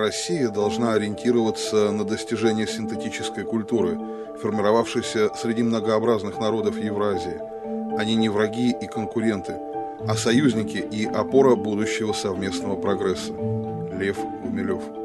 Россия должна ориентироваться на достижение синтетической культуры, формировавшейся среди многообразных народов Евразии. Они не враги и конкуренты, а союзники и опора будущего совместного прогресса. Лев Гумилев.